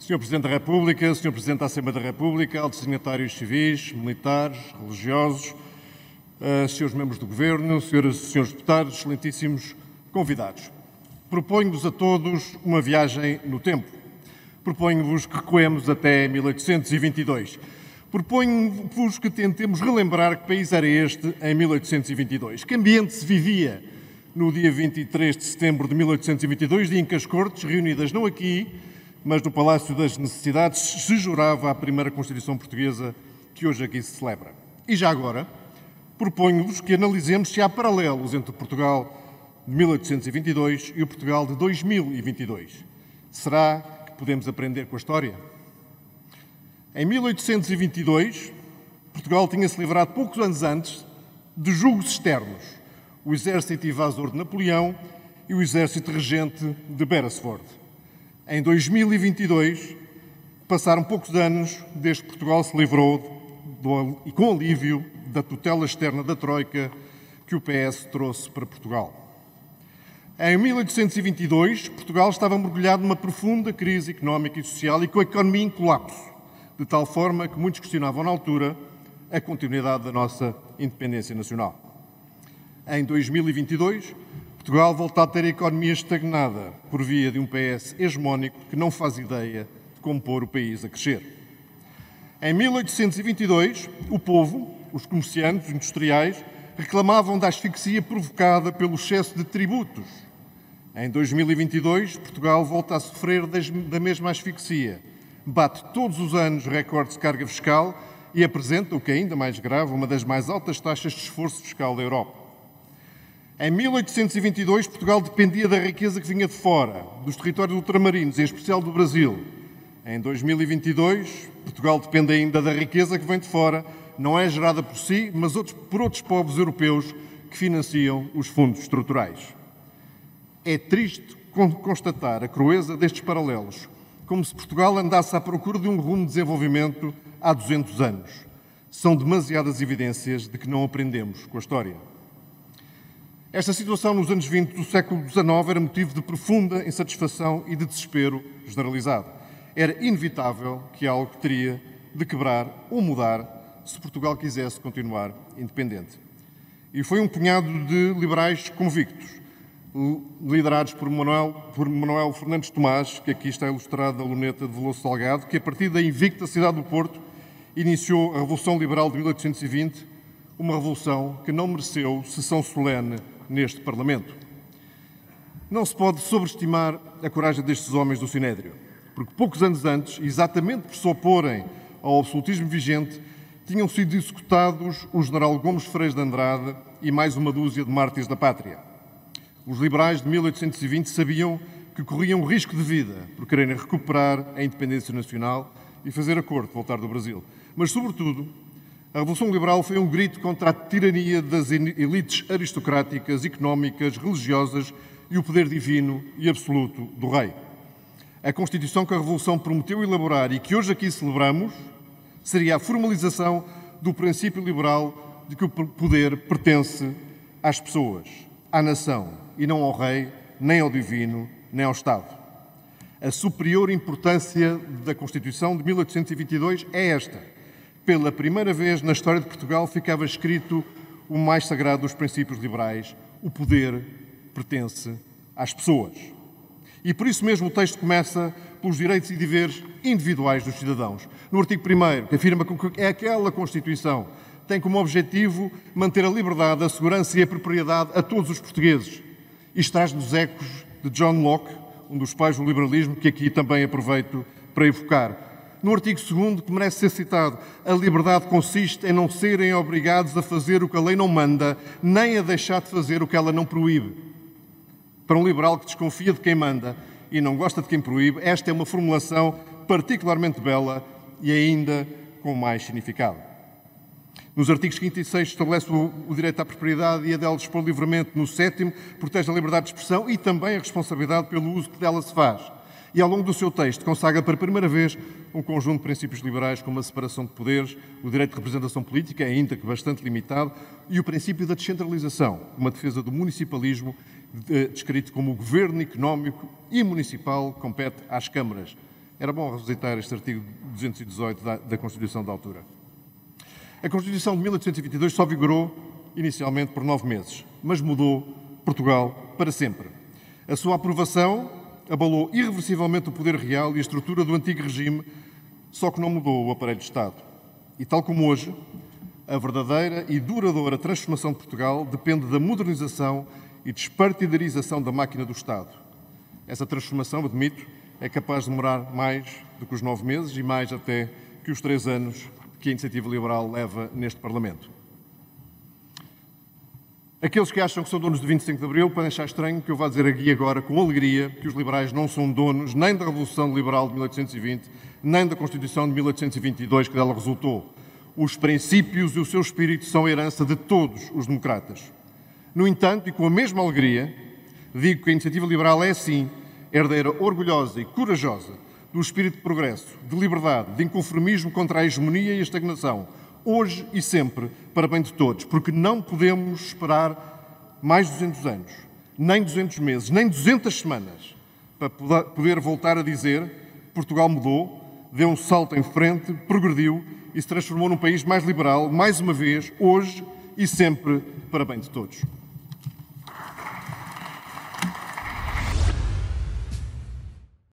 Senhor Presidente da República, Senhor Presidente da Assembleia da República, altos signatários civis, militares, religiosos, senhores membros do Governo, senhoras e senhores deputados, excelentíssimos convidados. Proponho-vos a todos uma viagem no tempo. Proponho-vos que recuemos até 1822. Proponho-vos que tentemos relembrar que país era este em 1822. Que ambiente se vivia no dia 23 de setembro de 1822, dia em que as Cortes, reunidas não aqui, mas no Palácio das Necessidades, se jurava a primeira Constituição Portuguesa que hoje aqui se celebra. E já agora, proponho-vos que analisemos se há paralelos entre o Portugal de 1822 e o Portugal de 2022. Será que podemos aprender com a história? Em 1822, Portugal tinha-se livrado poucos anos antes de julgos externos, o exército invasor de Napoleão e o exército regente de Beresford. Em 2022, passaram poucos anos desde que Portugal se livrou, e com alívio, da tutela externa da Troika que o PS trouxe para Portugal. Em 1822, Portugal estava mergulhado numa profunda crise económica e social e com a economia em colapso, de tal forma que muitos questionavam na altura a continuidade da nossa independência nacional. Em 2022, Portugal volta a ter a economia estagnada por via de um PS hegemónico que não faz ideia de como pôr o país a crescer. Em 1822, o povo, os comerciantes, os industriais, reclamavam da asfixia provocada pelo excesso de tributos. Em 2022, Portugal volta a sofrer da mesma asfixia. Bate todos os anos recordes de carga fiscal e apresenta, o que é ainda mais grave, uma das mais altas taxas de esforço fiscal da Europa. Em 1822, Portugal dependia da riqueza que vinha de fora, dos territórios ultramarinos, em especial do Brasil. Em 2022, Portugal depende ainda da riqueza que vem de fora, não é gerada por si, mas por outros povos europeus que financiam os fundos estruturais. É triste constatar a crueza destes paralelos, como se Portugal andasse à procura de um rumo de desenvolvimento há 200 anos. São demasiadas evidências de que não aprendemos com a história. Esta situação nos anos 20 do século XIX era motivo de profunda insatisfação e de desespero generalizado. Era inevitável que algo teria de quebrar ou mudar se Portugal quisesse continuar independente. E foi um punhado de liberais convictos, liderados por Manuel Fernandes Tomás, que aqui está ilustrado na luneta de Veloso Salgado, que a partir da invicta cidade do Porto iniciou a Revolução Liberal de 1820, uma revolução que não mereceu sessão solene neste Parlamento. Não se pode sobreestimar a coragem destes homens do Sinédrio, porque poucos anos antes, exatamente por se oporem ao absolutismo vigente, tinham sido executados o general Gomes Freires de Andrade e mais uma dúzia de mártires da pátria. Os liberais de 1820 sabiam que corriam risco de vida por quererem recuperar a independência nacional e fazer acordo de voltar do Brasil. Mas, sobretudo, a Revolução Liberal foi um grito contra a tirania das elites aristocráticas, económicas, religiosas e o poder divino e absoluto do rei. A Constituição que a Revolução prometeu elaborar e que hoje aqui celebramos seria a formalização do princípio liberal de que o poder pertence às pessoas, à nação, e não ao rei, nem ao divino, nem ao Estado. A superior importância da Constituição de 1822 é esta. Pela primeira vez na história de Portugal ficava escrito o mais sagrado dos princípios liberais: o poder pertence às pessoas. E por isso mesmo o texto começa pelos direitos e deveres individuais dos cidadãos. No artigo 1º, que afirma que aquela Constituição tem como objetivo manter a liberdade, a segurança e a propriedade a todos os portugueses. Isto traz nos ecos de John Locke, um dos pais do liberalismo, que aqui também aproveito para evocar. No artigo 2º, que merece ser citado, a liberdade consiste em não serem obrigados a fazer o que a lei não manda, nem a deixar de fazer o que ela não proíbe. Para um liberal que desconfia de quem manda e não gosta de quem proíbe, esta é uma formulação particularmente bela e ainda com mais significado. Nos artigos 5 e 6 estabelece o direito à propriedade e a dela dispor livremente. No 7º, protege a liberdade de expressão e também a responsabilidade pelo uso que dela se faz. E ao longo do seu texto consagra para a primeira vez um conjunto de princípios liberais como a separação de poderes, o direito de representação política, ainda que bastante limitado, e o princípio da descentralização, uma defesa do municipalismo, descrito como o governo económico e municipal compete às câmaras. Era bom revisitar este artigo 218 da Constituição da altura. A Constituição de 1822 só vigorou inicialmente por 9 meses, mas mudou Portugal para sempre. A sua aprovação abalou irreversivelmente o poder real e a estrutura do antigo regime, só que não mudou o aparelho de Estado. E tal como hoje, a verdadeira e duradoura transformação de Portugal depende da modernização e despartidarização da máquina do Estado. Essa transformação, admito, é capaz de demorar mais do que os 9 meses e mais até que os 3 anos que a Iniciativa Liberal leva neste Parlamento. Aqueles que acham que são donos do 25 de Abril podem achar estranho que eu vá dizer aqui agora, com alegria, que os liberais não são donos nem da Revolução Liberal de 1820, nem da Constituição de 1822 que dela resultou. Os princípios e o seu espírito são a herança de todos os democratas. No entanto, e com a mesma alegria, digo que a Iniciativa Liberal é, sim, herdeira orgulhosa e corajosa do espírito de progresso, de liberdade, de inconformismo contra a hegemonia e a estagnação, hoje e sempre, para bem de todos, porque não podemos esperar mais 200 anos, nem 200 meses, nem 200 semanas, para poder voltar a dizer Portugal mudou, deu um salto em frente, progrediu e se transformou num país mais liberal, mais uma vez, hoje e sempre, para bem de todos.